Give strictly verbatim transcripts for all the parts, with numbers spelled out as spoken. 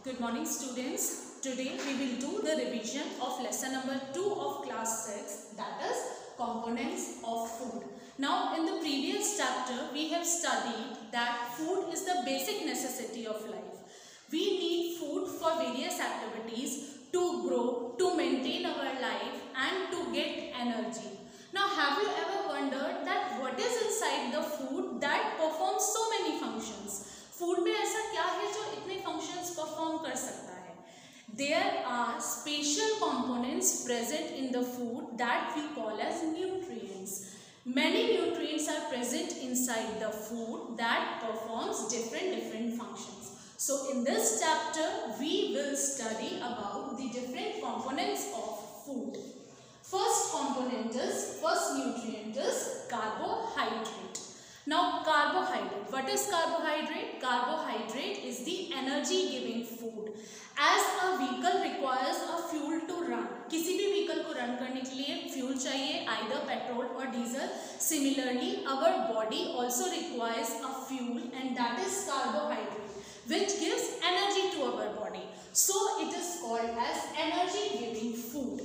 Good morning students. Today we will do the revision of lesson number two of class six, that is components of food. Now in the previous chapter we have studied that food is the basic necessity of life. We need food for various activities to grow, to maintain our life and to get energy. Now have you ever wondered that what is inside the food that performs so many functions? Food में ऐसा क्या है जो इतने functions perform कर सकता है? There are special components present in the food that we call as nutrients. Many nutrients are present inside the food that performs different different functions. So in this chapter we will study about the different components of food. First component is, first nutrient is carbohydrate. Now carbohydrate, what is carbohydrate? Carbohydrate is the energy giving food. As a vehicle requires a fuel to run, किसी भी vehicle को run करने के लिए fuel चाहिए, either petrol or diesel. Similarly, our body also requires a fuel and that is carbohydrate, which gives energy to our body. So it is called as energy giving food.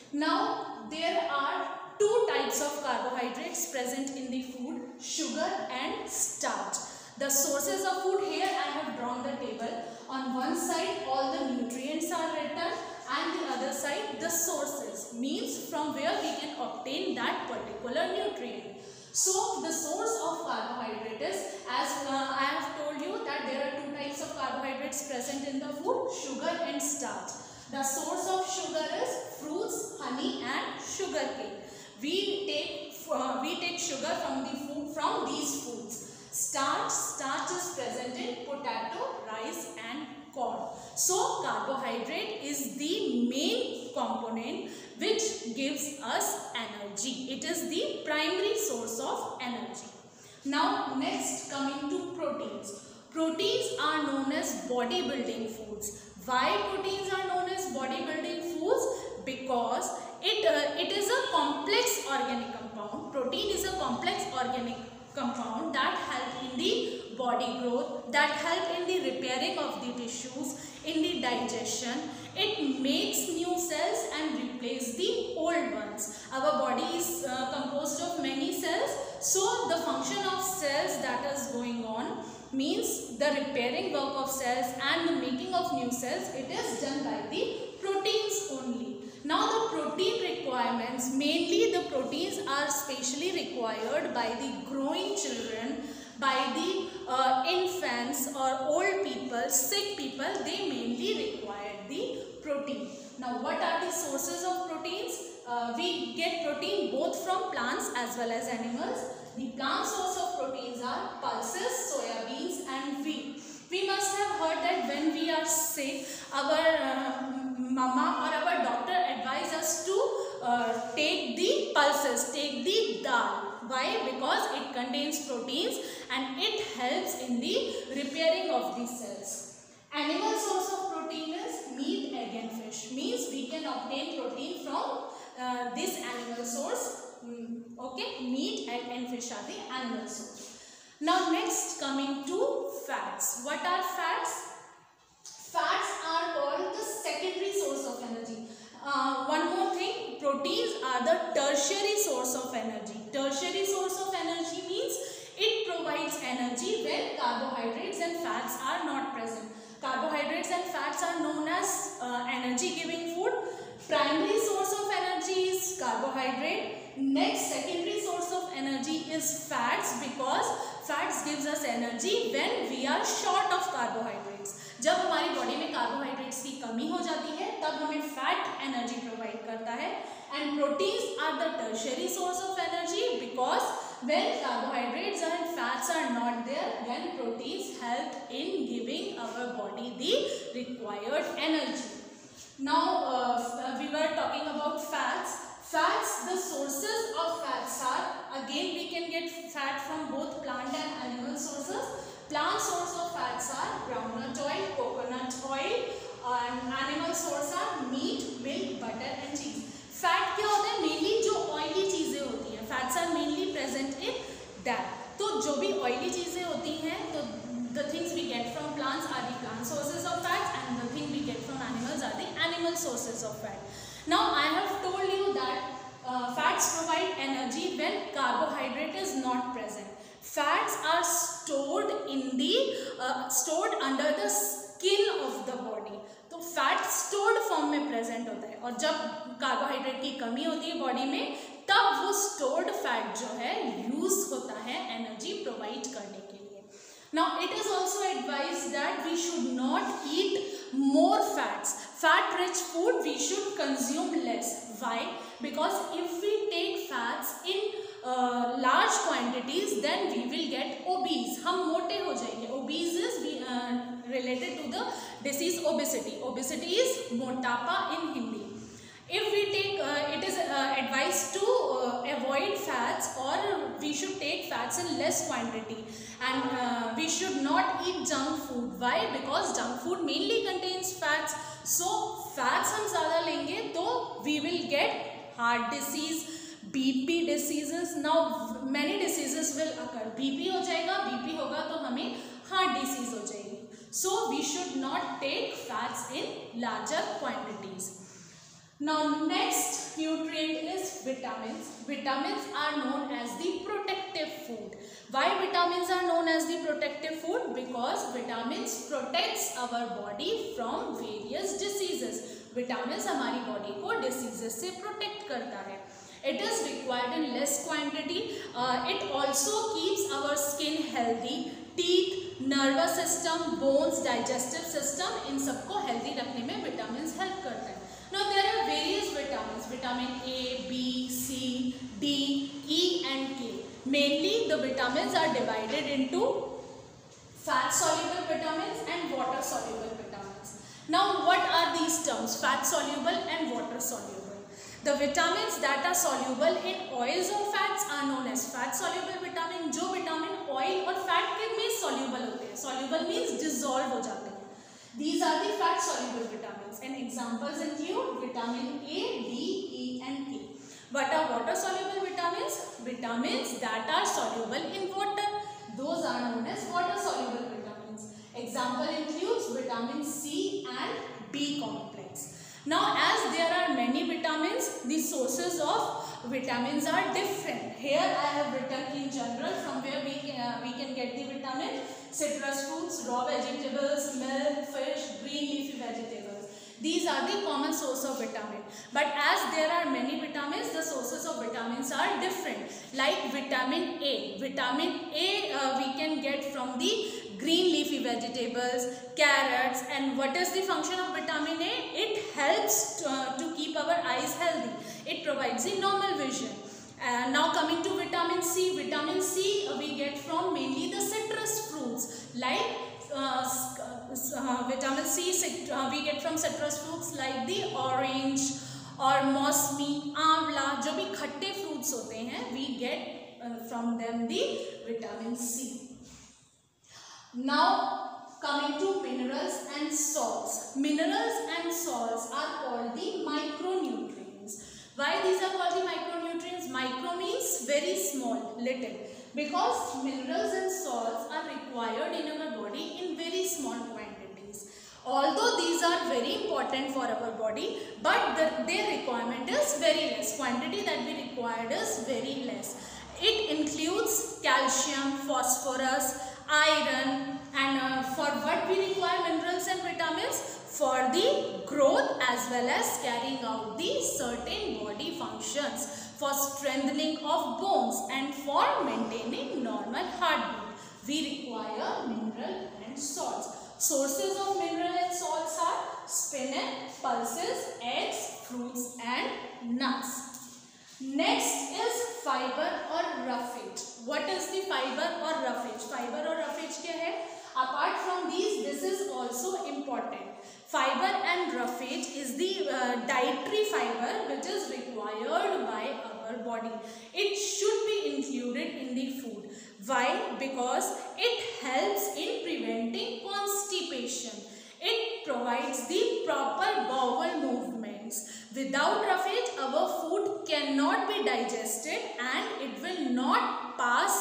Now there are two types of carbohydrates present in the food, sugar and starch. The sources of food, here I have drawn the table. On one side all the nutrients are written and the other side the sources, means from where we can obtain that particular nutrient. So the source of carbohydrate is, as uh, I have told you that there are two types of carbohydrates present in the food, sugar and starch. The source of sugar is fruits, honey and sugar cane. We take uh, we take sugar from the food from these foods. Starch, starch is present in potato, rice and corn. So carbohydrate is the main component which gives us energy. It is the primary source of energy. Now next, coming to proteins. Proteins are known as bodybuilding foods. Why proteins are known as bodybuilding foods? Because It, uh, it is a complex organic compound. Protein is a complex organic compound that help in the body growth, that help in the repairing of the tissues, in the digestion. It makes new cells and replace the old ones. Our body is uh, composed of many cells. So the function of cells that is going on means the repairing work of cells and the making of new cells. It is done by the proteins only. Now the protein requirements, mainly the proteins are specially required by the growing children, by the uh, infants or old people, sick people, they mainly require the protein. Now what are the sources of proteins? Uh, we get protein both from plants as well as animals. The plant source of proteins are pulses, soya beans and wheat. We must have heard that when we are sick, our uh, mama or our doctor advise us to uh, take the pulses, take the dal. Why? Because it contains proteins and it helps in the repairing of the cells. Animal source of protein is meat, egg and fish. Means we can obtain protein from uh, this animal source. Mm, okay, meat, egg and fish are the animal source. Now next, coming to fats. What are fats? Fats are called the secondary source of energy. Uh, one more thing, proteins are the tertiary source of energy. Tertiary source of energy means it provides energy when carbohydrates and fats are not present. Carbohydrates and fats are known as uh, energy giving food. Primary source of energy is carbohydrate. Next, secondary source of energy is fats, because fats gives us energy when we are short of carbohydrates. जब हमारी body में carbohydrates की कमी हो जाती है तब हमें फैट एनर्जी प्रोवाइड करता है. And proteins are the tertiary source of energy, because when carbohydrates and fats are not there, then proteins help in giving our body the required energy. Now uh, we were talking about fats. Fats, the sources of fats are, again we can get fat from both plant and animal sources. Plant source of fats are groundnut oil, coconut oil, and animal source are meat, milk, butter and cheese. Fat क्या होता है? Mainly जो oily चीजें होती हैं, fats are mainly present in that. तो जो भी oily चीजें होती हैं, तो the things we get from plants are the plant sources of fats, and the things natural sources of fat. Now I have told you that uh, fats provide energy when carbohydrate is not present. Fats are stored in the uh, stored under the skin of the body. तो fat stored form में present होता है, और जब carbohydrate की कमी होती है बॉडी में तब वो स्टोर्ड फैट जो है यूज होता है एनर्जी प्रोवाइड करने के लिए. Now it is also advised that we should not eat more fats. Fat rich food we should consume less. Why? Because if we take fats in large quantities then we will get obese. हम मोटे हो जाएंगे. Obese is related to the disease obesity. Obesity is motapa in Hindi. If we take uh, it is uh, advised to uh, avoid fats, or we should take fats in less quantity, and uh, we should not eat junk food. Why? Because junk food mainly contains fats. So fats हम ज़्यादा लेंगे तो we will get heart disease, B P diseases. Now many diseases will occur. B P हो जाएगा, B P होगा तो हमें heart disease हो जाएगी. So we should not take fats in larger quantities. Now next nutrient is vitamins. Vitamins are known as the protective food. Why vitamins are known as the protective food? Because vitamins protects our body from various diseases. Vitamins हमारी body को diseases से protect करता है. It is required in less quantity. Uh, it also keeps our skin healthy. Teeth, nervous system, bones, digestive system, इन सबको healthy रखने में vitamin help करते हैं. Now there are various vitamin. Vitamin A, B, C, D, E and K. Mainly the vitamin are divided into fat soluble vitamin and water soluble vitamin. Now what are these terms? Fat soluble and water soluble. The vitamins that are soluble in oils or fats are known as fat soluble vitamin. जो vitamin oil और fat के में soluble होते हैं. Soluble means dissolve हो जाते हैं. These are the fat soluble vitamins, and examples include vitamin A, D, E and K. What are water soluble vitamins? Vitamins that are soluble in water. Those are known as water soluble vitamins. Example includes vitamin C and B complex. Now as there are many vitamins, the sources of vitamins are different. Here I have written in general from where we can, uh, we can get the vitamin: citrus fruits, raw vegetables, milk, fish, green leafy vegetables. These are the common source of vitamin. But as there are many vitamins, the sources of vitamins are different. Like vitamin A. Vitamin A uh, we can get from the green leafy vegetables, carrots. And what is the function of vitamin A? It helps to, uh, to keep our eyes healthy. It provides the normal vision. Uh, now coming to vitamin C. Vitamin C uh, we get from mainly the citrus fruits, like uh, uh, vitamin C uh, we get from citrus fruits like the orange or mosmi, आंवला. जो भी खट्टे fruits होते हैं, we get uh, from them the vitamin C. Now coming to minerals and salts. Minerals and salts are called the micronutrients. Why these are called the micronutrients? Micro means very small, little. Because minerals and salts are required in our body in very small quantities. Although these are very important for our body, but the, their requirement is very less. Quantity that we required is very less. It includes calcium, phosphorus, iron, and uh, for what we require minerals and vitamins? For the growth as well as carrying out the certain body functions, for strengthening of bones and for maintaining normal heartbeat. We require mineral and salts. Sources of mineral and salts are spinach, pulses, eggs, fruits and nuts. Next is fiber or roughage. What is the fiber or roughage? Fiber or roughage क्या है? Apart from these, this is also important. Fiber and roughage is the uh, dietary fiber which is required by our body. It should be included in the food. Why? Because it helps in preventing constipation. It provides the proper bowel movements. Without roughage, our food cannot be digested and it will not pass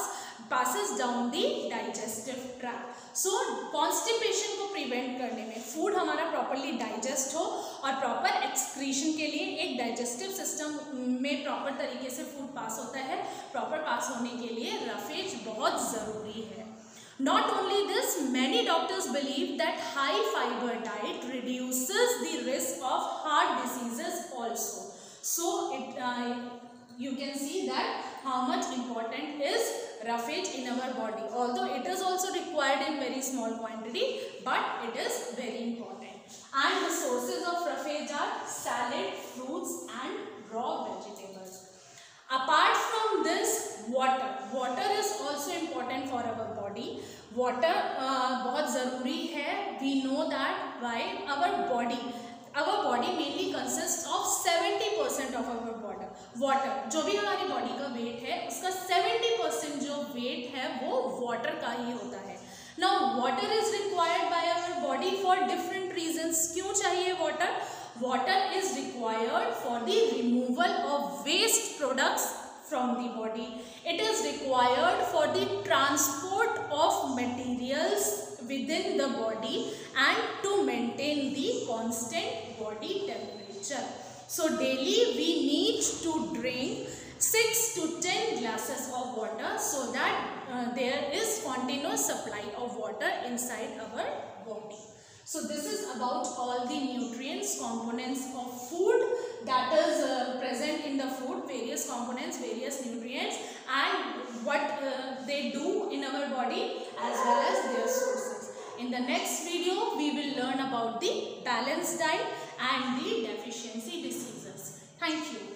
passes down the digestive tract. So constipation को prevent करने में, food हमारा properly digest हो और proper excretion के लिए एक digestive system में proper तरीके से food pass होता है, proper pass होने के लिए roughage बहुत ज़रूरी है. Not only this, many doctors believe that high fiber diet reduces the risk of heart diseases also. So it uh, you can see that how much important is roughage in our body. Although it is also required in very small quantity, but it is very important. And the sources of roughage are salad, fruits and raw vegetables. Apart from this, water. Water is also important for our body. Water uh, बहुत ज़रूरी है. We know that why our body our body mainly consists of seventy percent of our water. Water जो भी हमारी body का weight है उसका seventy percent जो weight है वो water का ही होता है. Now water is required by our body for different reasons. क्यों चाहिए water? Water is required for the removal of waste products from the body. It is required for the transport of materials within the body and to maintain the constant body temperature. So daily we need to drink six to ten glasses of water so that uh, there is continuous supply of water inside our body. So this is about all the nutrients, components of food that is uh, present in the food, various components, various nutrients and what uh, they do in our body as well as their sources. In the next video, we will learn about the balanced diet and the deficiency diseases. Thank you.